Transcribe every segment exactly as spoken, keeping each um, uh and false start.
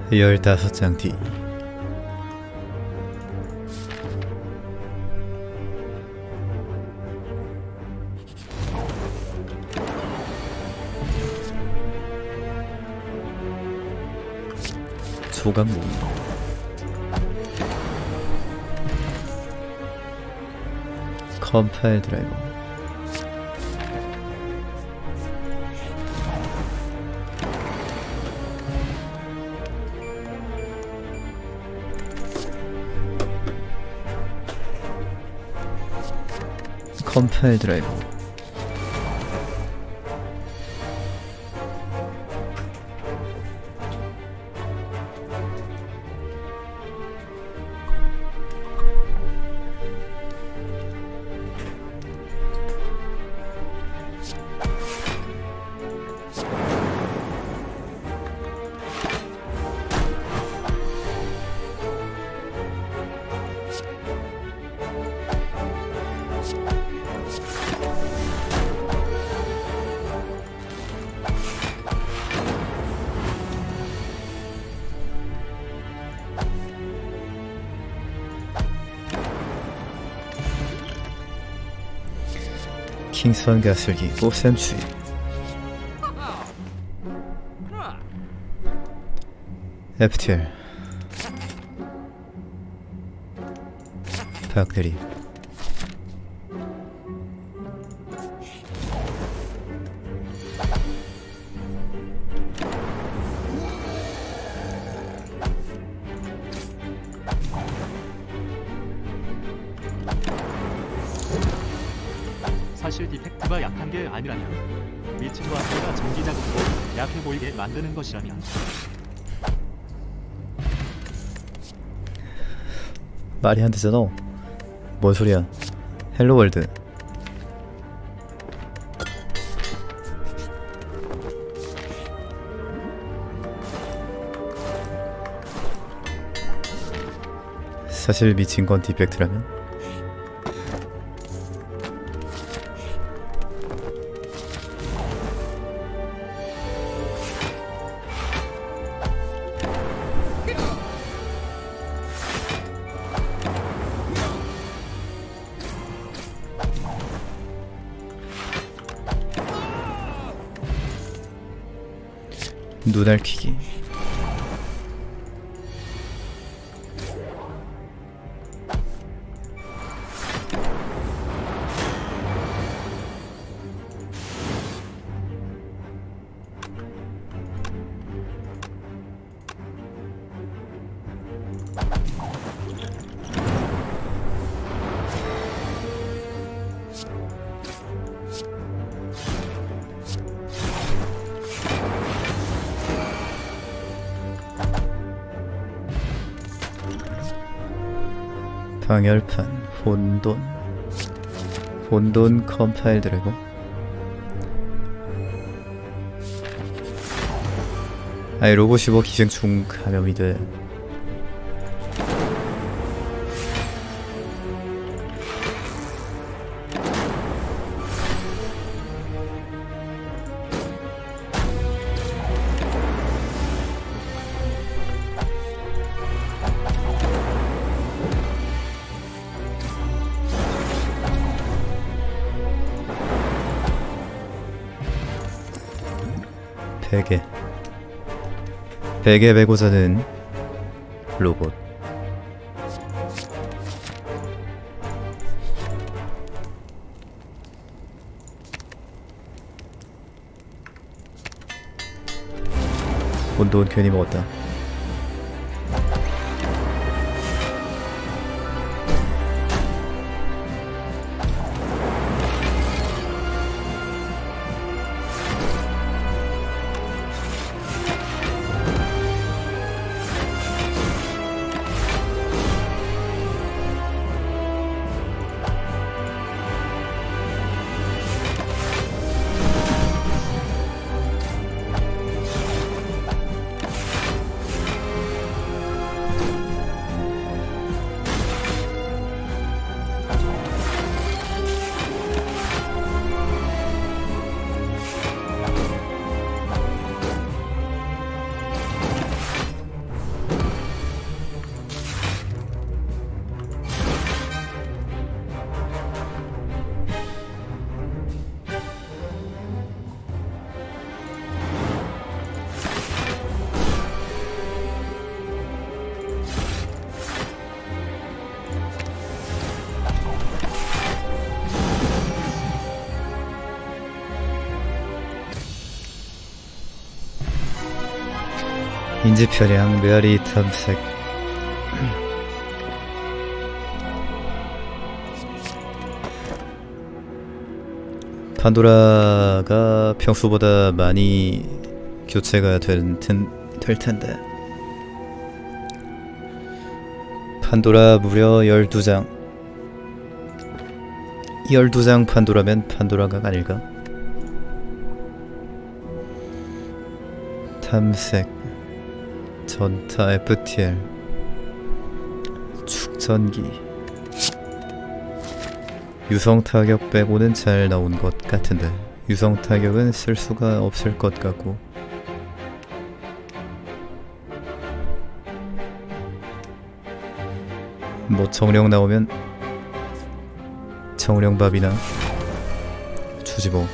열다섯 장 뒤. 소감모. 컴파일 드라이버. 컴파일 드라이버. 킹스원 가슬기 곱셈추이. 에프티엘 박대리. 사실 디펙트가 약한 게 아니라면 미친과 내가 전기 자극으로 약해 보이게 만드는 것이라면 말이 안 되잖아. 뭔 소리야. 헬로월드. 사실 미친 건 디펙트라면? 눈알퀴기. 방열판, 혼돈, 혼돈 컴파일 드래곤. 아이 로봇이 뭐 기생충 감염이 돼. 베개. 베개 메고 자는 로봇. 혼돈 괜히 먹었다. 인지표량 메아리 탐색. 판도라가 평소보다 많이 교체가 된, 된, 될 텐데. 판도라 무려 열두 장. 열두 장 판도라면 판도라가 아닐까? 탐색, 전타 에프티엘, 축전기. 유성 타격 빼고는 잘 나온 것 같은데 유성 타격은 쓸 수가 없을 것 같고. 뭐 정령 나오면 정령밥이나 주지 뭐.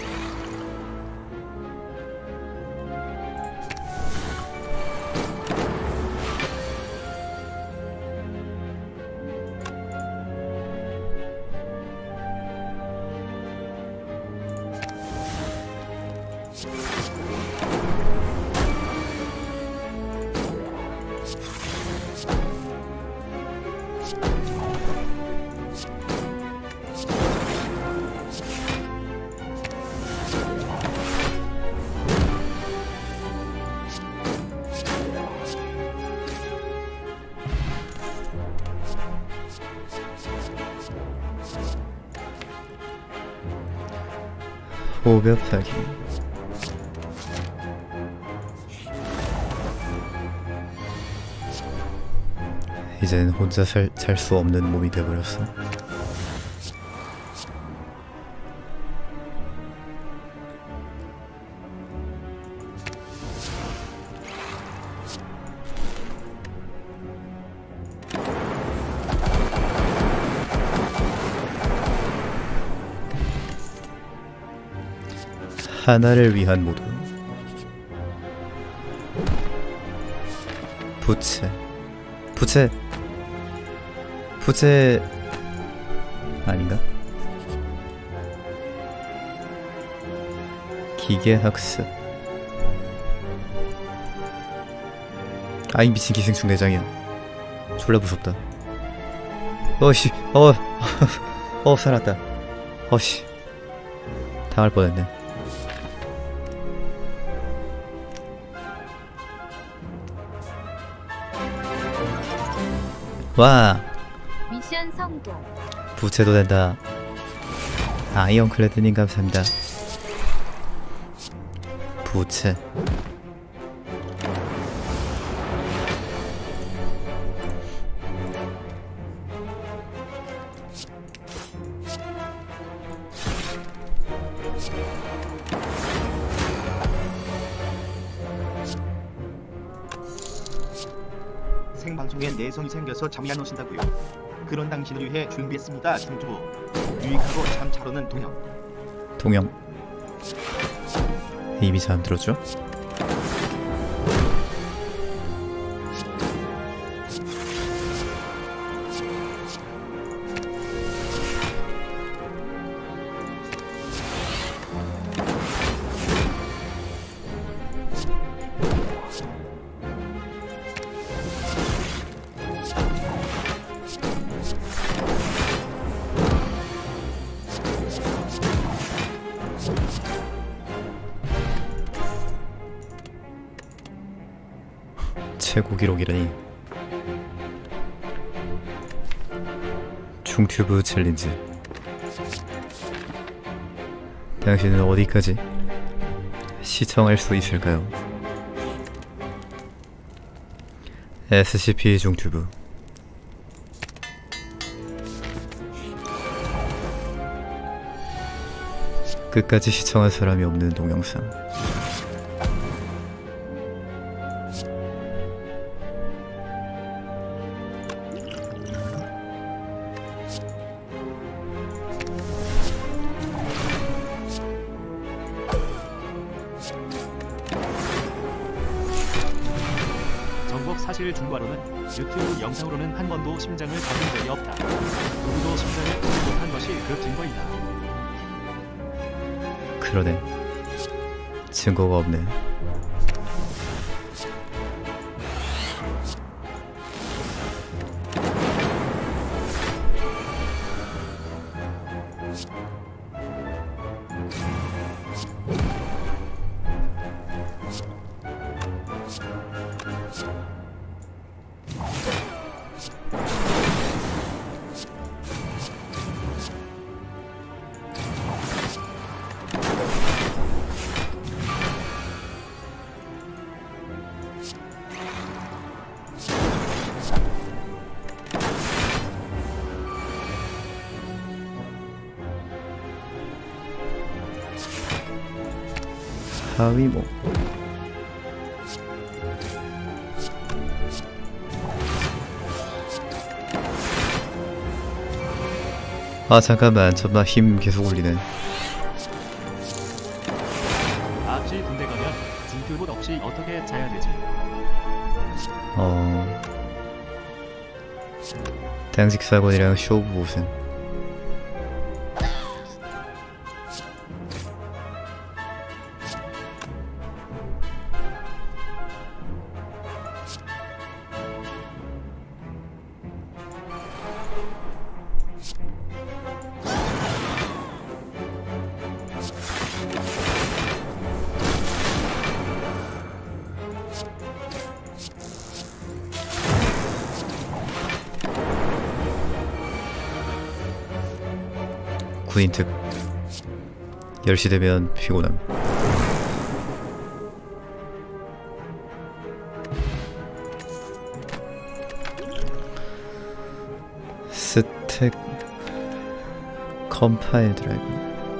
호흡하기. 이젠 혼자 살 수 없는 몸이 되어버렸어. 하나를 위한 모두. 부채 부채 부채 아닌가? 기계학습. 아이 미친 기생충 내장이야. 졸라 무섭다. 어씨 어 어 살았다. 어씨 당할 뻔했네. 와! 미션 성공. 부채도 된다. 아이언클레드님 감사합니다. 부채. 생방송에 내성이 생겨서 잠이 안 오신다고요? 그런 당신을 위해 준비했습니다. 중주부 유익하고 참 잘 오는 동영. 동영. 이미 잠들었죠? 최고 기록이라니. 중튜브 챌린지. 당신은 어디까지 시청할 수 있을까요? 에스씨피 중튜브. 끝까지 시청한 사람이 없는 동영상. 사실 중과로는 유튜브 영상으로는 한 번도 심장을 가진 적이 없다. 누구도 심장을 가지 못한 것이 그 증거이다. 그러네. 증거가 없네. 하위모. 아 잠깐만, 정말 힘 계속 올리네. 앞실 군대 가면 중교봇 없이 어떻게 자야 되지? 어... 당직 사관이랑 쇼부 보셈. 군인 특. 열 시 되면 피곤함. 스택 컴파일 드라이브.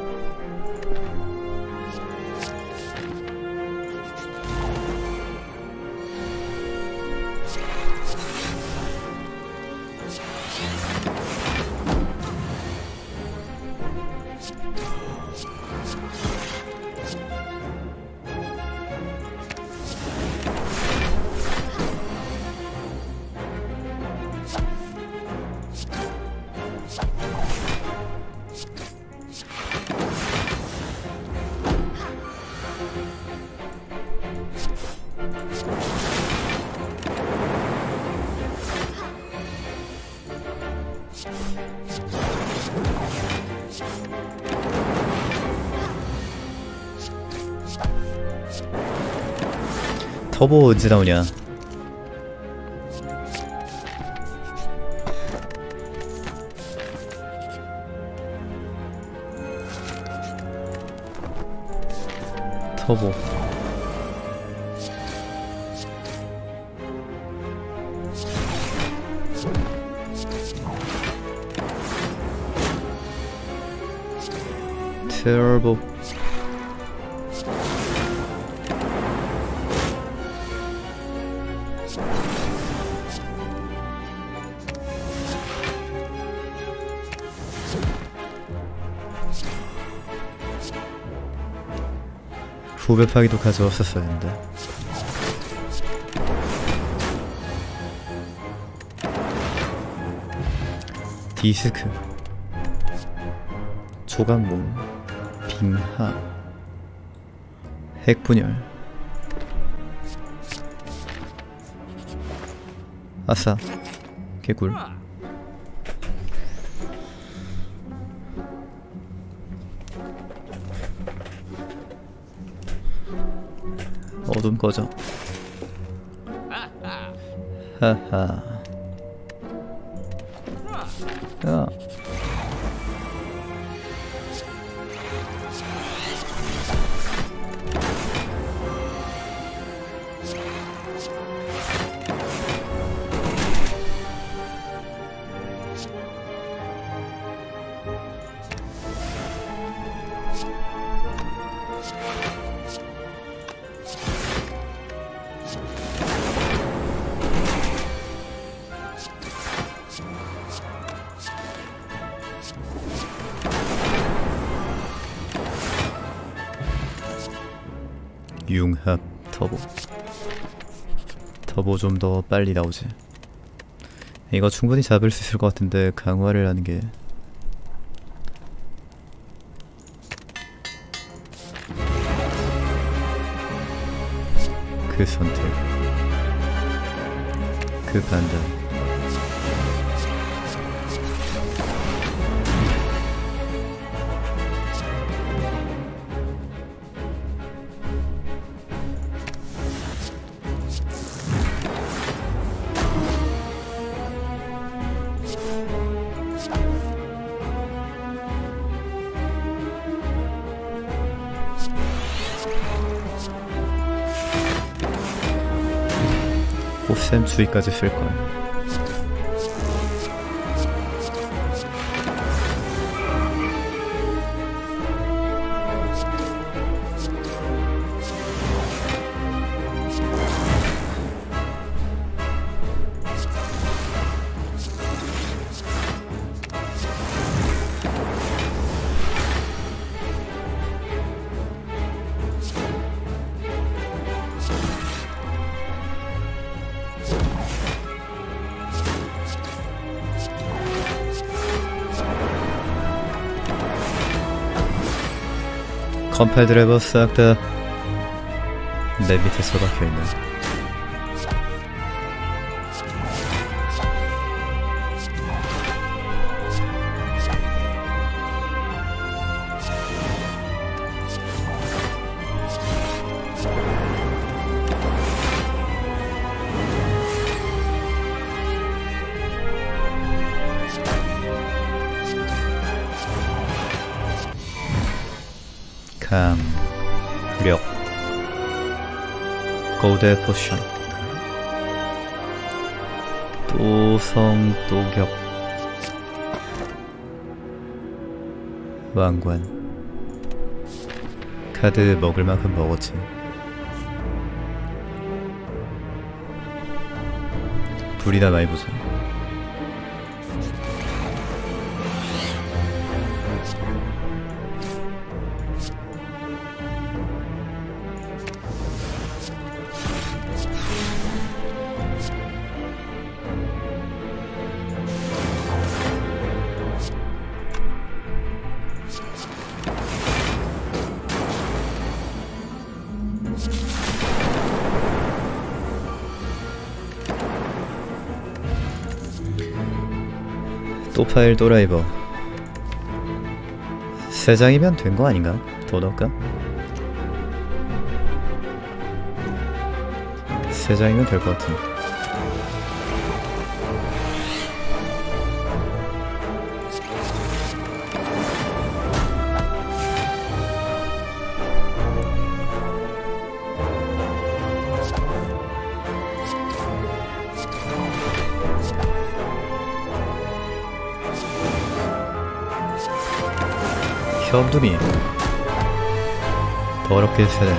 터보 언제 나오냐? 터보. 터보. 후배 파기도 가져왔었어야 했는데. 디스크, 조각문, 빙하, 핵분열. 아싸, 개꿀. 어둠 꺼져. 하하. 야. 융합 터보. 터보 좀 더 빨리 나오지. 이거 충분히 잡을 수 있을 것 같은데 강화를 하는 게. 그 선택, 그 판단. 쌤 수위까지 쓸거야. 컴파일 드라이버 싹 다 내 밑에 처박혀있네. 강력 고대 포션 또성또격 왕관 카드 먹을 만큼 먹었지. 불이나 많이 보자. 또 파일 또라이버 세 장이면 된 거 아닌가? 더 넣을까? 세 장이면 될 것 같은데. 현두미 더럽게 세네.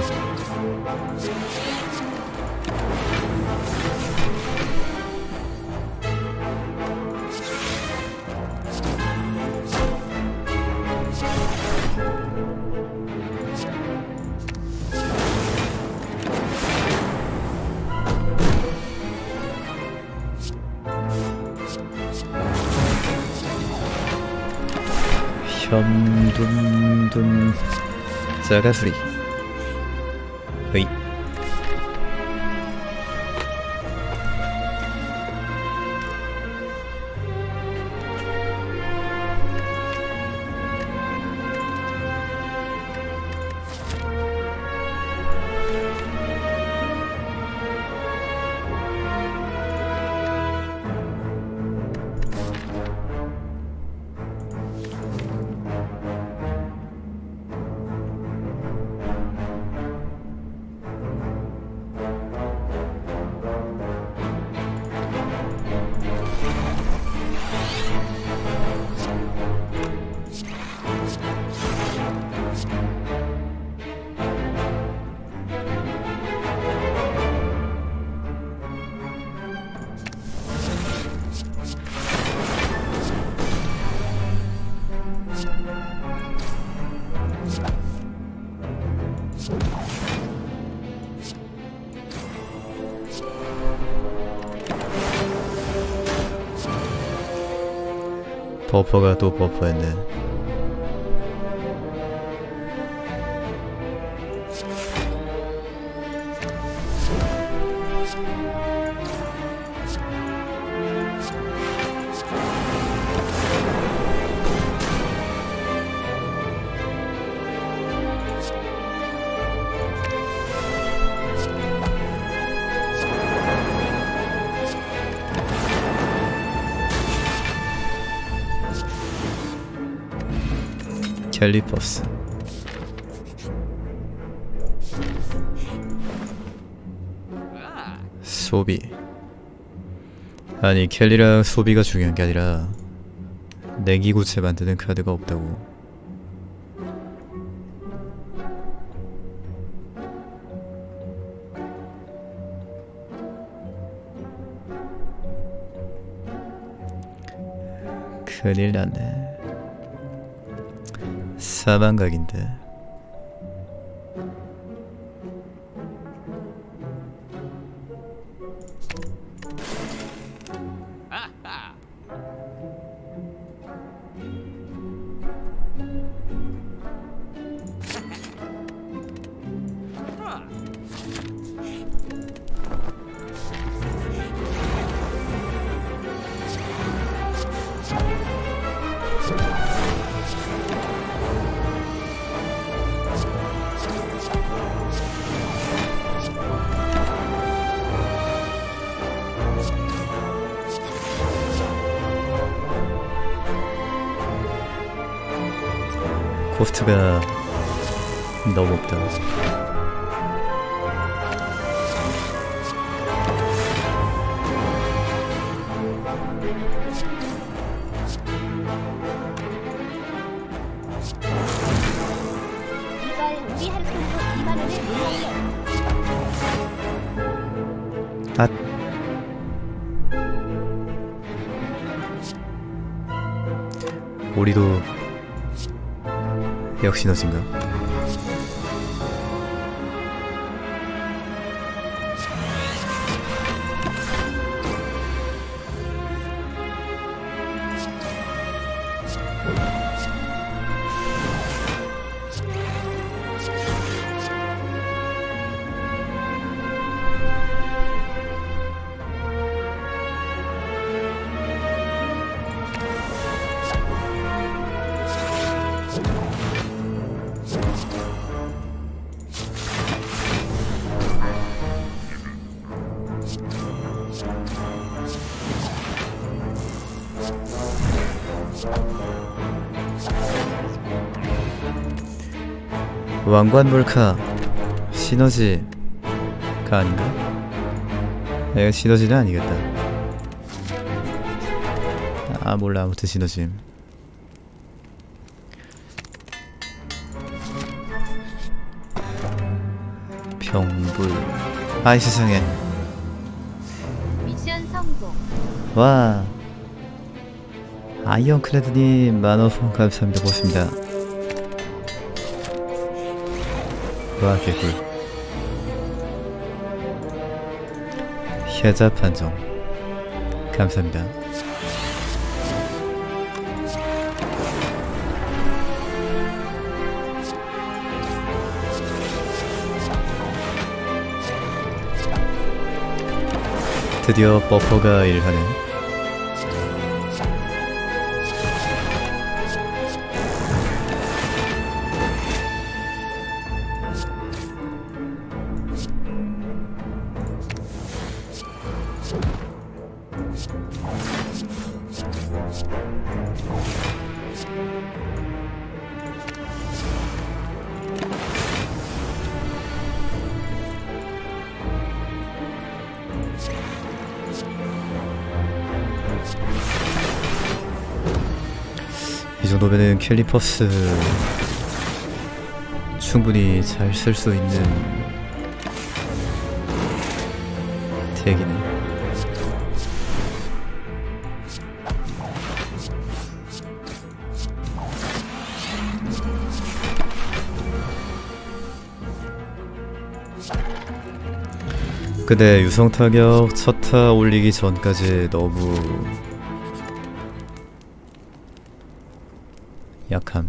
둠둠둠 짜가수리 으이 버퍼가 또 버퍼했네. 캘리퍼스 소비 아니 켈리랑 소비가 중요한 게 아니라 내기구체 만드는 카드가 없다고. 큰일 났네. 사망각인데. 코스트가 너무 없다. 이걸 우리 하루통으로 이만 원을 몰라요. 아, 우리도 역시 너진가? 왕관 몰카 시너지가 아닌가? 이거 시너지는 아니겠다. 아 몰라. 아무튼 시너지. 병불. 아이 세상에. 미션 성공. 와 아이언크레드님 만원 감사합니다. 고맙습니다. 와 개꿀. 혜자 판정 감사합니다. 드디어 버퍼가 일하네. 이 정도면은 캘리퍼스 충분히 잘 쓸 수 있는 덱이네. 근데 유성 타격 첫 타 올리기 전까지 너무 약함.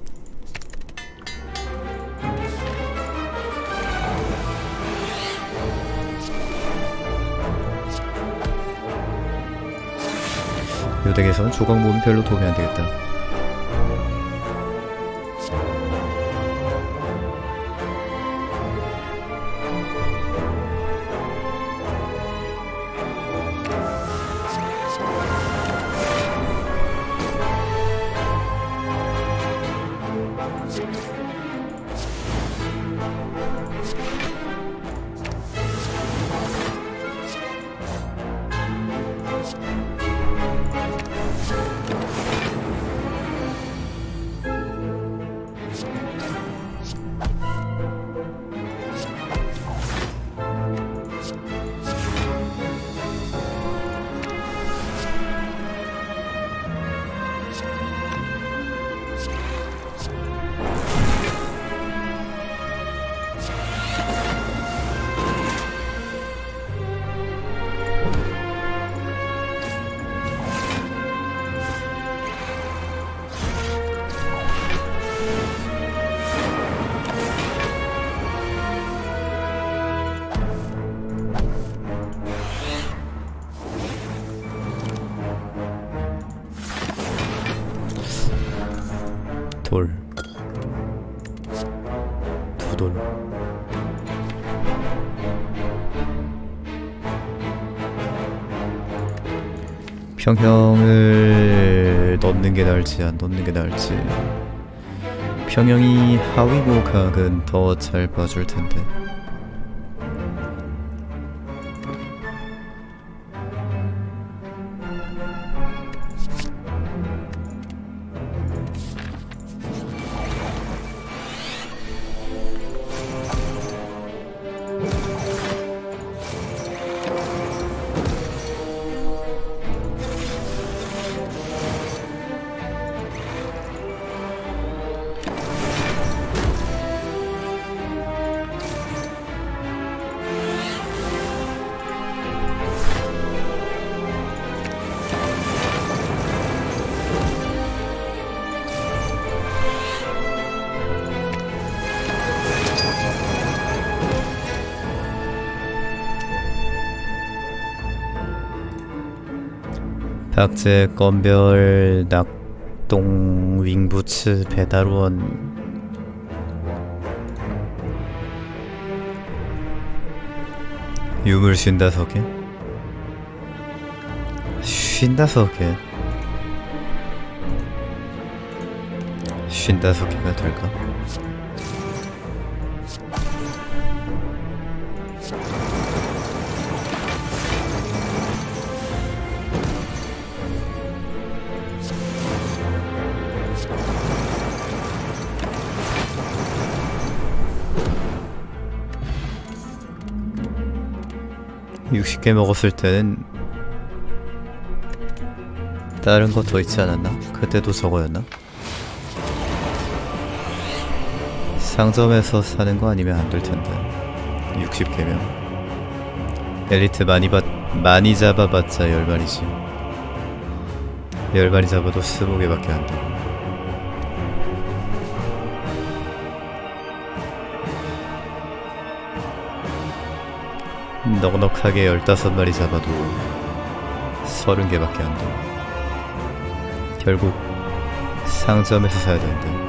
요 덱에선 조각 모으면 별로 도움이 안 되겠다. 돌, 두 돌. 평형을 넣는 게 나을지 안 넣는 게 나을지. 평형이 하위고 각은 더 잘 봐줄 텐데. 박제 건별 낙동 윙부츠 배달원. 유물 쉰다섯 개? 쉰다섯 개? 쉰다섯 개가 될까? 육십 개 먹었을 때는 다른 거 더 있지 않았나? 그때도 저거였나? 상점에서 사는 거 아니면 안 될 텐데. 육십 개면 엘리트 많이 받 많이 잡아봤자 열 마리지. 열 마리 잡아도 스무 개밖에 안 되고. 넉넉하게 열다섯 마리 잡아도 서른 개밖에 안 돼. 결국 상점에서 사야 되는데.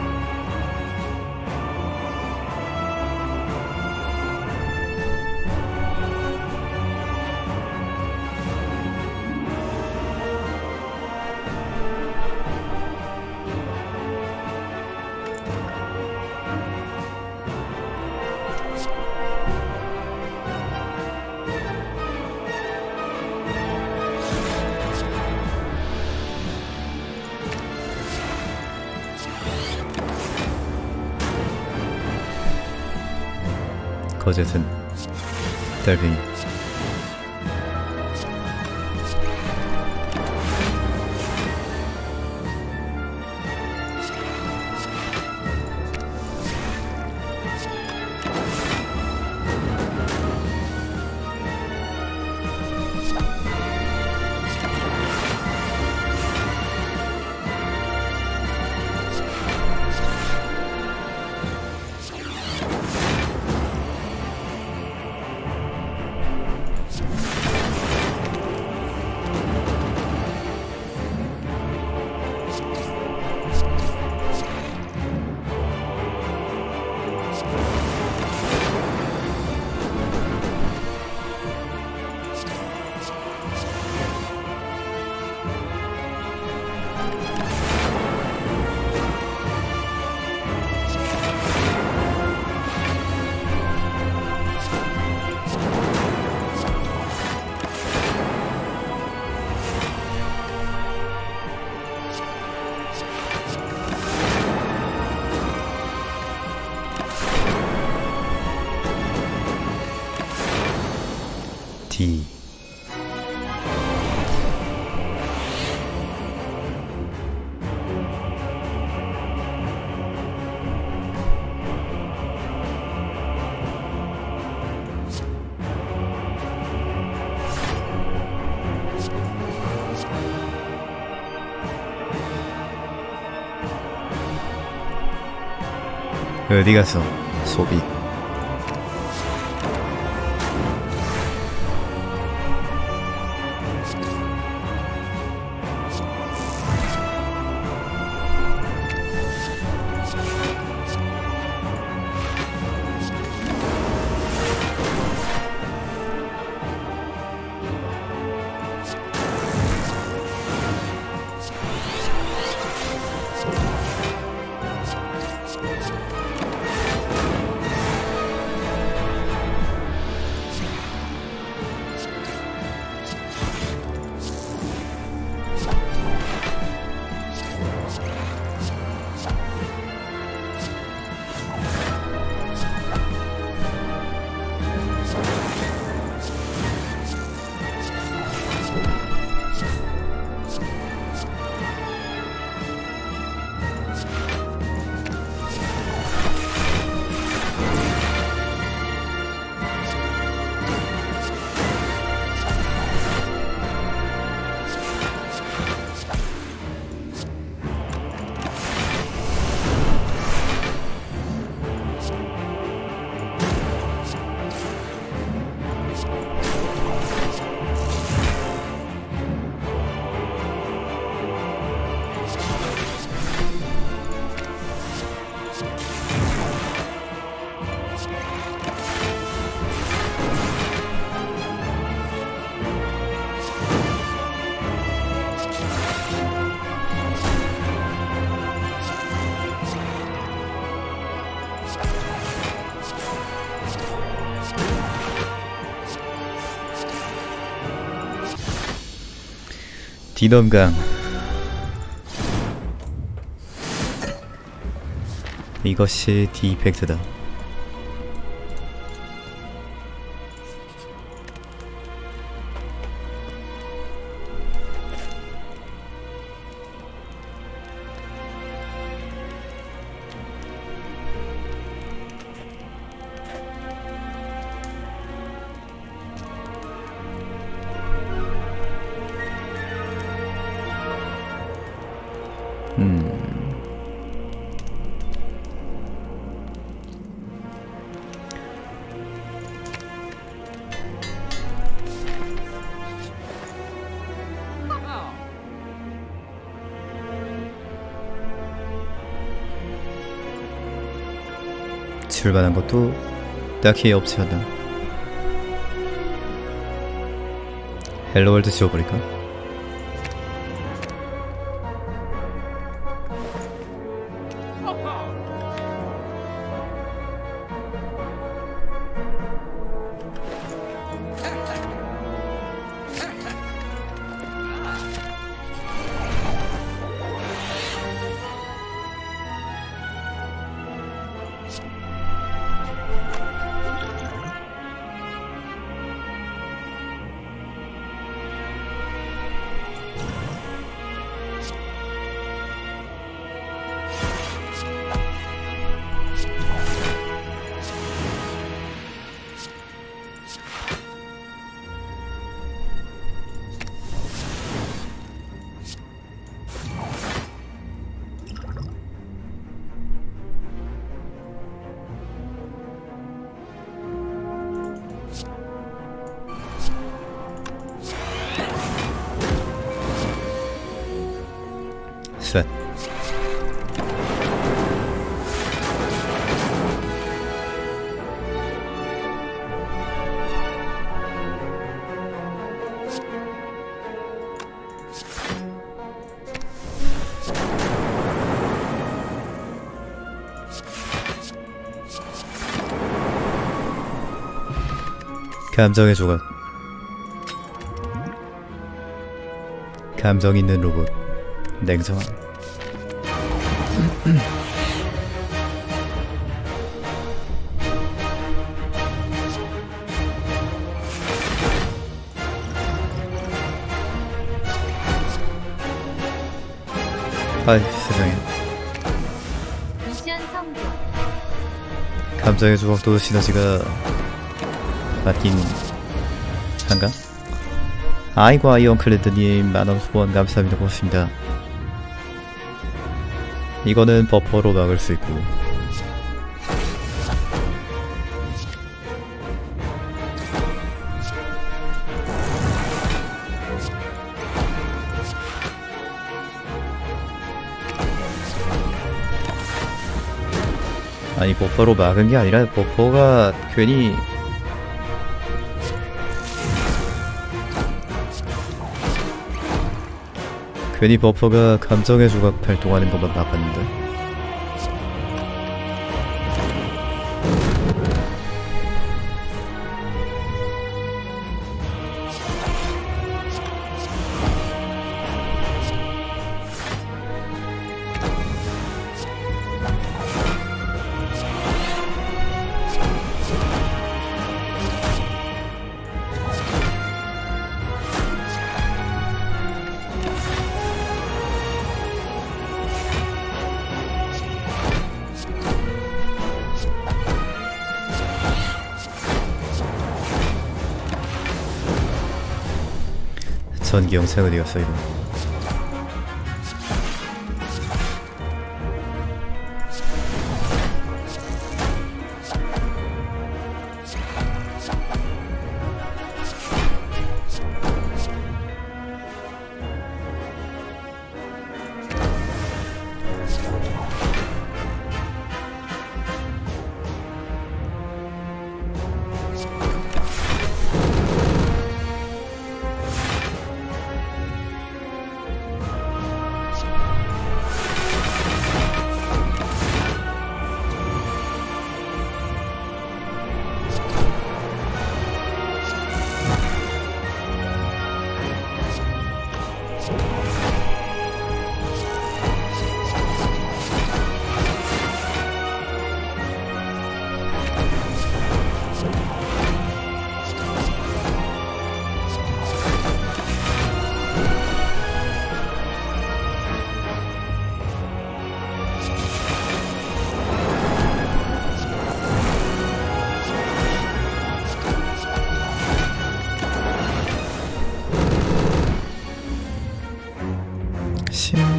거짓은 달팽이. D. 어디 가서 소비. 디넘강. 이것이 디펙트다. 음. 출발한 것도 딱히 없지 않나. 헬로월드 지워버릴까? 셋. 감정의 조각. 감정 있는 로봇. 냉정함. 아이 세상에. 미션 성공. 감정의 조각도 시너지가 맞긴 한가? 아이고 아이언클레드님 만원 후원 감사합니다. 고맙습니다. 이거는 버퍼로 막을 수 있고 아니 버퍼로 막은 게 아니라 버퍼가 괜히 괜히 버퍼가 감정의 조각 발동하는 것만 막았는데. 전기 영상 어디 갔어 이거?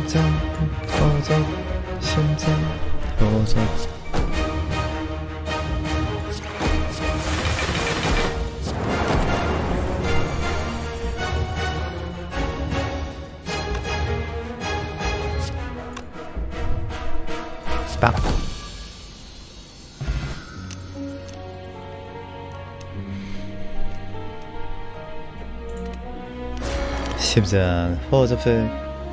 심장 허접 심장 허접 빡 심장 허접해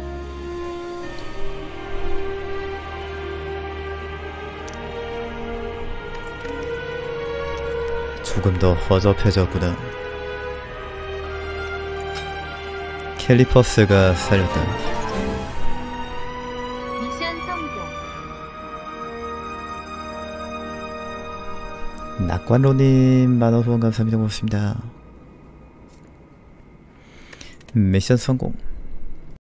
조금 더 허접해졌구나. 캘리퍼스가 살렸다. 미션 성공. 낙관로님 만원 후원 감사합니다. 고맙습니다. 미션 성공.